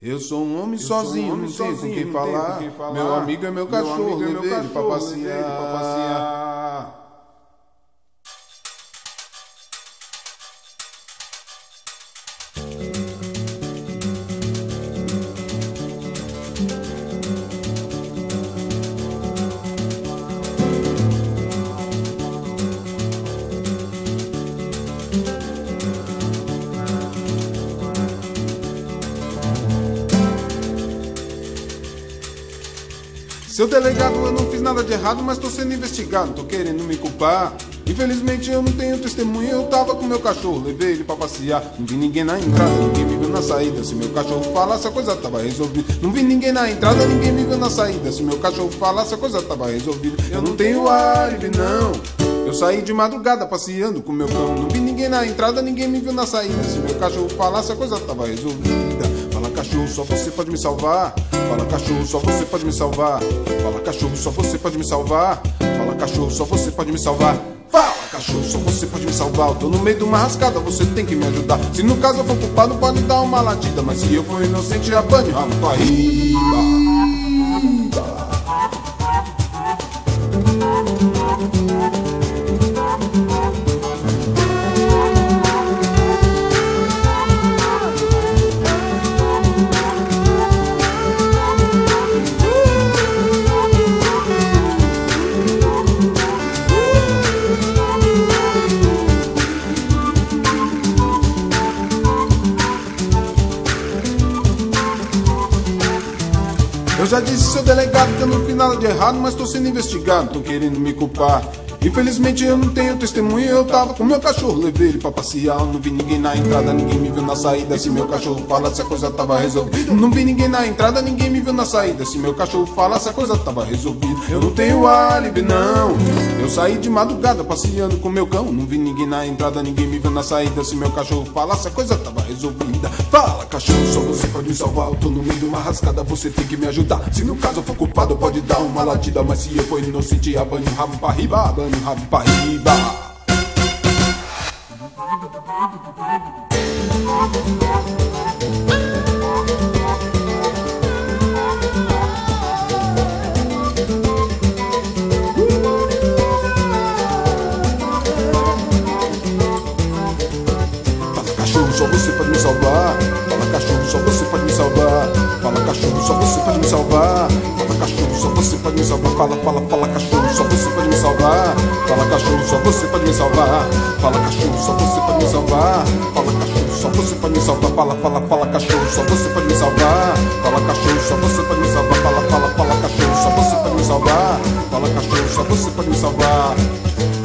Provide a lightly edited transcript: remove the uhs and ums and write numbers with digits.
Eu sou um homem sozinho, não tenho com quem falar. Meu amigo é meu cachorro, levei ele pra passear. Seu delegado, eu não fiz nada de errado, mas tô sendo investigado, tô querendo me culpar. Infelizmente eu não tenho testemunha, eu tava com meu cachorro, levei ele pra passear. Não vi ninguém na entrada, ninguém me viu na saída. Se meu cachorro falasse, a coisa tava resolvida. Não vi ninguém na entrada, ninguém me viu na saída. Se meu cachorro falasse, a coisa tava resolvida. Eu não tenho álibi, não. Eu saí de madrugada passeando com meu cão. Não vi ninguém na entrada, ninguém me viu na saída. Se meu cachorro falasse, a coisa tava resolvida. Fala cachorro, só você pode me salvar. Fala cachorro, só você pode me salvar. Fala cachorro, só você pode me salvar. Fala cachorro, só você pode me salvar. Fala cachorro, só você pode me salvar. Eu tô no meio de uma rascada, você tem que me ajudar. Se no caso eu for culpado, pode dar uma latida. Mas se eu for inocente, apanho rabo pra riba. Eu já disse, seu delegado, que eu não fiz nada de errado, mas tô sendo investigado, tô querendo me culpar. Infelizmente eu não tenho testemunha, eu tava com meu cachorro, levei ele pra passear. Não vi ninguém na entrada, ninguém me viu na saída. Se meu cachorro falasse, a coisa tava resolvida. Não vi ninguém na entrada, ninguém me viu na saída. Se meu cachorro falasse, a coisa tava resolvida. Eu não tenho álibi, não. Eu saí de madrugada passeando com meu cão. Não vi ninguém na entrada, ninguém me viu na saída. Se meu cachorro falasse, a coisa tava resolvida. Fala cachorro, só você pode me salvar. Eu tô no meio de uma rascada, você tem que me ajudar. Se no caso eu for culpado, pode dar uma latida. Mas se eu for inocente, abanho o rabo pra riba, abanho o rabo pra riba. Fala cachorro, só você pode me salvar. Fala cachorro, só você pode me salvar. Fala cachorro, só você pode me salvar. Fala cachorro, só você pode me salvar. Fala cachorro, só você pode me salvar. Fala cachorro, só você pode me salvar. Fala cachorro, só você pode me salvar. Fala cachorro, só você pode me salvar. Fala cachorro, só você pode me salvar. Fala cachorro, só você pode me salvar. Fala cachorro, só você pode me salvar. Fala cachorro, só você pode me salvar.